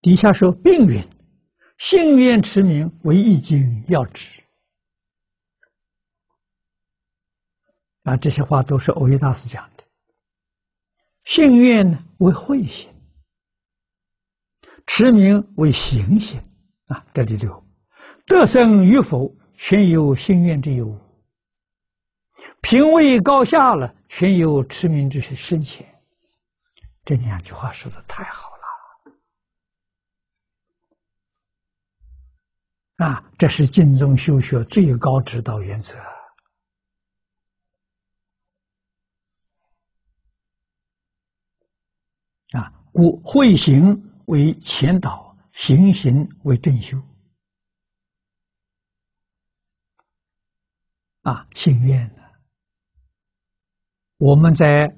底下说并云：信愿持名为易经要旨。这些话都是耦益大师讲的。信愿呢为慧心，持名为行心。这里头得生与否，全由信愿之有；品位高下了，全由持名之深浅。这两句话说的太好了。这是净宗修学最高指导原则。故慧行为前导，行行为正修。信愿呢，我们在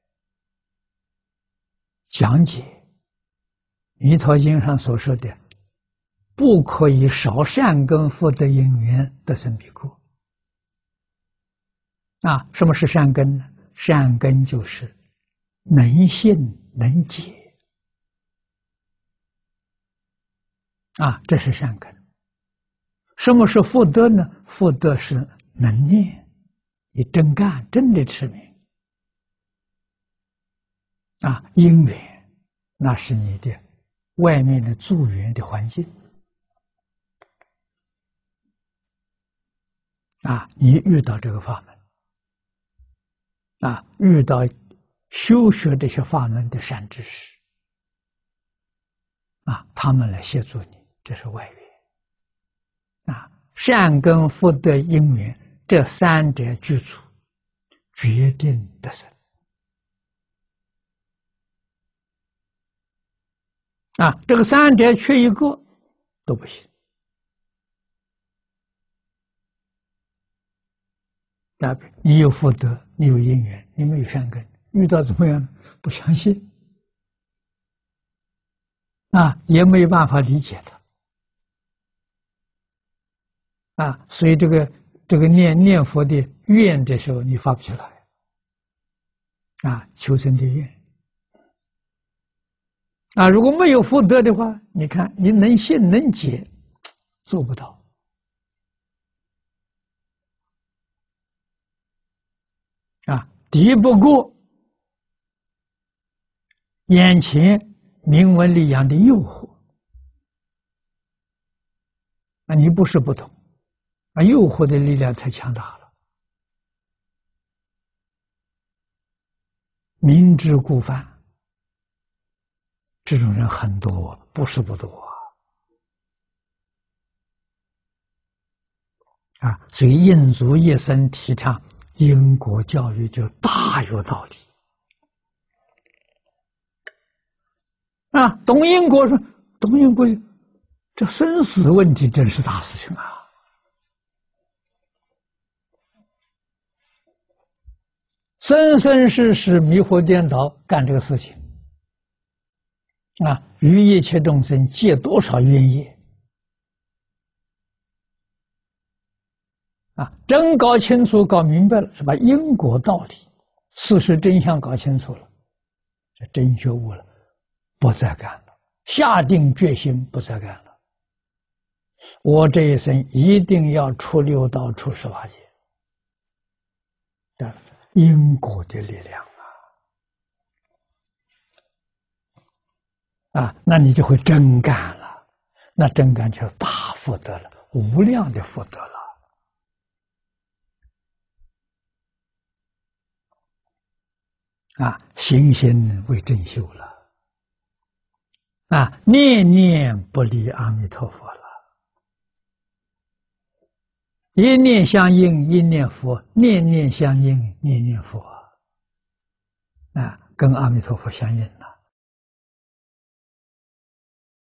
讲解《弥陀经》上所说的，不可以少善根福德因缘得生彼国。什么是善根呢？善根就是能信能解。这是善根。什么是福德呢？福德是能念，你真干，真的持名。因缘，那是你的外面的助缘的环境。你遇到这个法门，遇到修学这些法门的善知识，他们来协助你，这是外缘。善根福德因缘这三者具足，决定得生。这个三者缺一个都不行。你有福德，你有因缘，你没有善根，遇到怎么样？不相信，也没有办法理解它。所以这个念佛的愿的时候，你发不起来。求生的愿。如果没有福德的话，你看你能信能解，做不到。敌不过眼前名闻利养的诱惑。你不是不懂，诱惑的力量太强大了。明知故犯，这种人很多，不是不多所以印祖一生提倡因果教育，就大有道理。懂因果，说懂因果，这生死问题真是大事情生生世世迷惑颠倒干这个事情，于一切众生结多少冤业。真搞清楚搞明白了，是把因果道理事实真相搞清楚了，这真觉悟了，不再干了，下定决心不再干了。我这一生一定要出六道出18界。因果的力量那你就会真干了，那真干就大福德了，无量的福德了。行行为正修了，念念不离阿弥陀佛了，一念相应一念佛，念念相应念念佛，跟阿弥陀佛相应。